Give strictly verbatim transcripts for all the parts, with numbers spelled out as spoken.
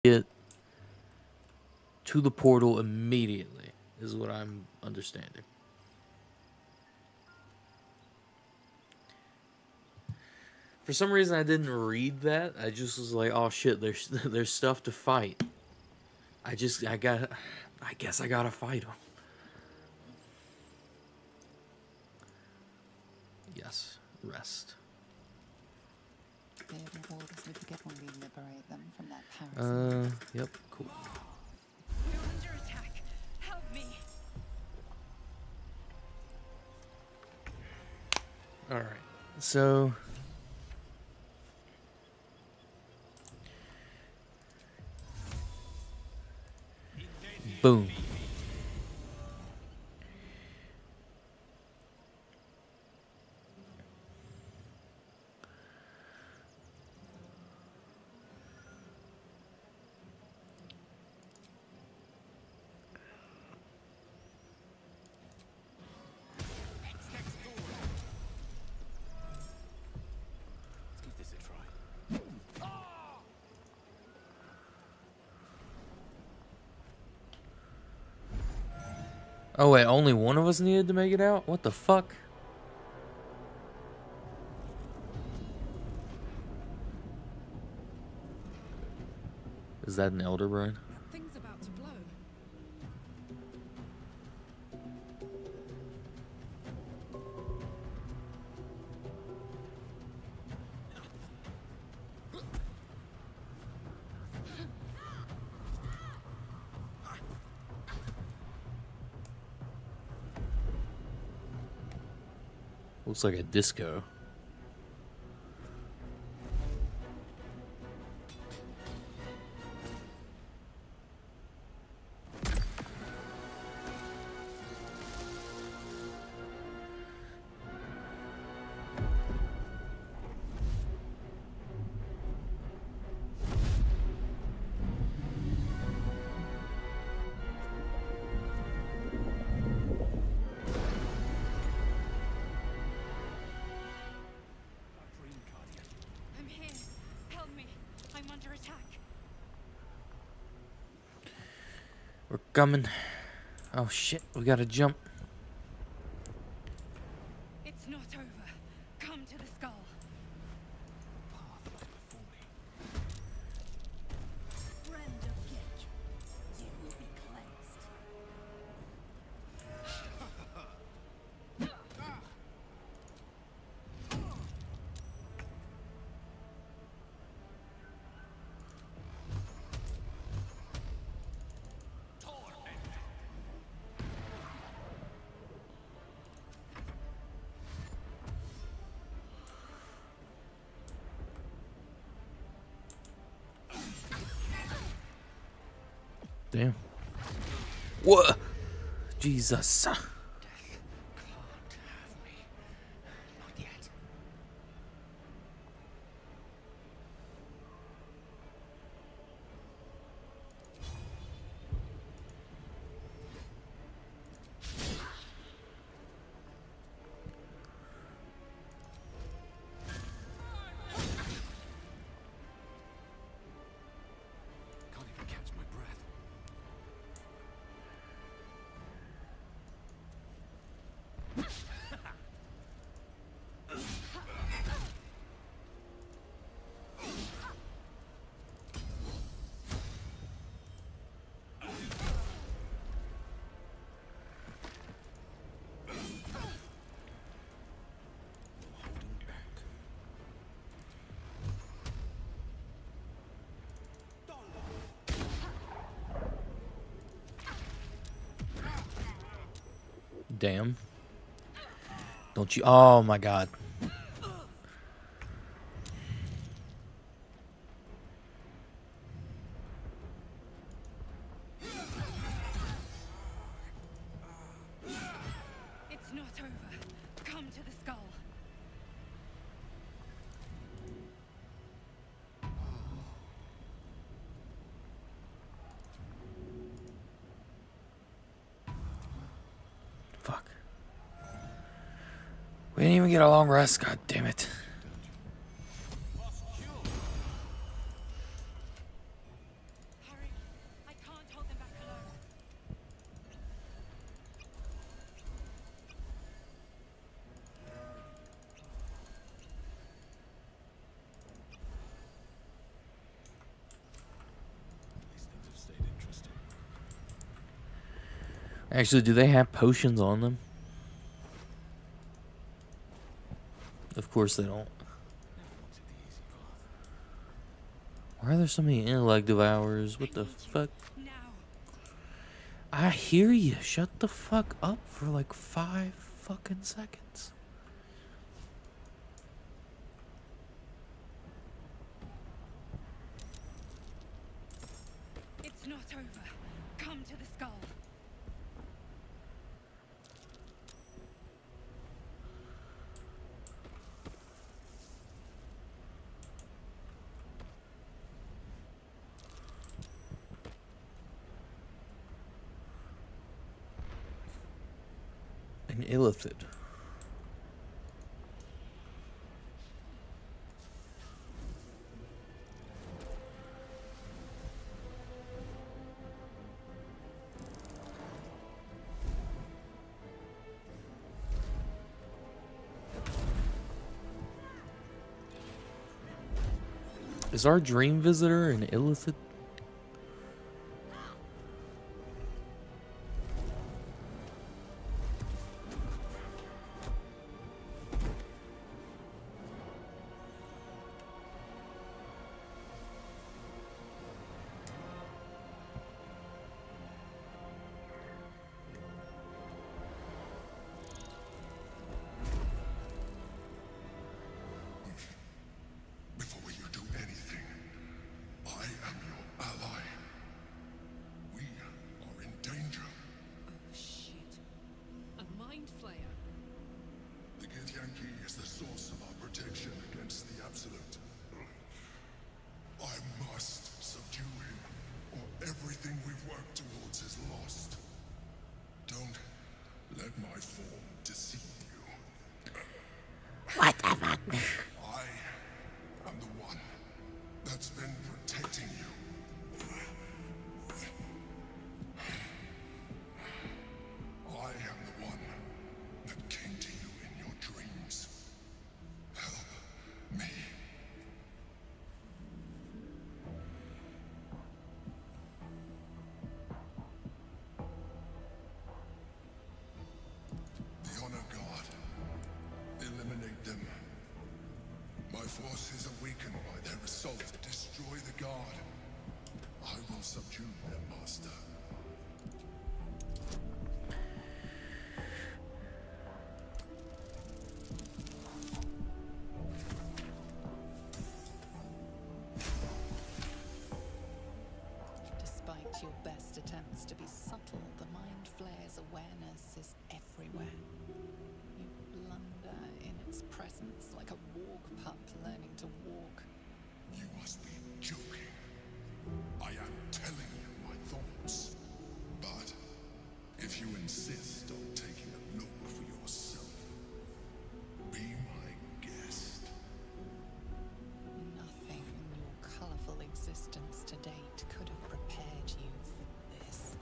get to the portal immediately, is what I'm understanding. For some reason, I didn't read that. I just was like, "Oh shit, there's there's stuff to fight." I just, I got, I guess I gotta fight them. Yes, rest. They have orders we forget when we liberate them from that parasite. Uh, yep, cool. We're under attack. Help me. All right, so. Boom. Oh wait, only one of us needed to make it out? What the fuck? Is that an Elder Brain? Thing's about to blow. Looks like a disco. I'm here. Help me. I'm under attack. We're coming. Oh shit, we gotta jump. It's not over. Come to the skull. Friend of Gitch, you will be cleansed. Damn. What? Jesus. Can't have me. Not yet. Can't even catch my breath. Holding back. Damn. Don't you? Oh my god. It's not over. Come to the skull. Fuck. We didn't even get a long rest, god damn it. Actually, do they have potions on them? Of course they don't. Never wanted the easy path. Why are there so many intellect devourers? What the fuck? Now. I hear you. Shut the fuck up for like five fucking seconds. It's not over. Come to the skull. An illithid. Is our dream visitor an illithid? Before you do anything, I am your ally. We are in danger. Oh shit. A mind flayer. The Githyanki is the source of our protection against the Absolute. I must subdue him, or everything we've worked towards is lost. Don't let my form deceive you. What the fuck? I am the one that's been protecting you. I am the one that came to you in your dreams. Help me. The Honor God. Eliminate them. My forces are weakened by their assault. Destroy the guard. I will subdue their master. Despite your best attempts to be subtle, the Mind Flayer's awareness is everywhere. You blunder in its presence like a walk pup learning to walk. You must be joking. I am telling you my thoughts. But if you insist on taking a look for yourself, be my guest. Nothing in your colorful existence to date could have prepared you for this.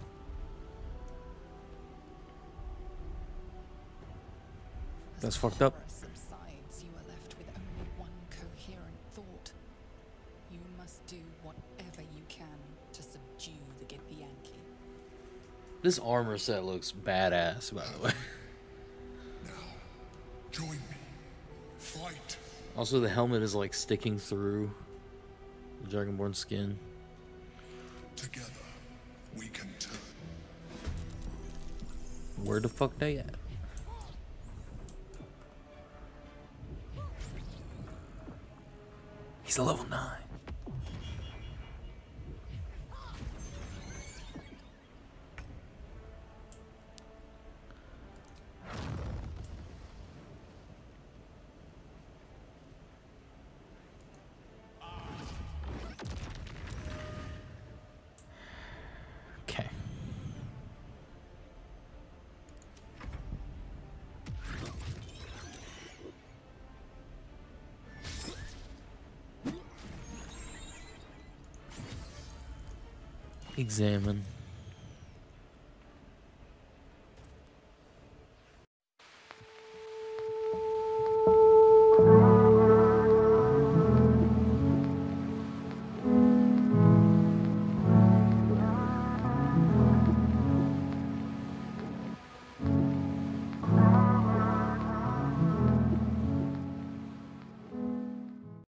As That's the fucked up. horror subsides, you are left with only one coherent thought. You must do whatever you can to subdue the Githyanki. This armor set looks badass, by the way. Now, join me. Fight. Also, the helmet is like sticking through the Dragonborn skin. Together, we can turn. Where the fuck they at? He's a level nine. Okay. Examine.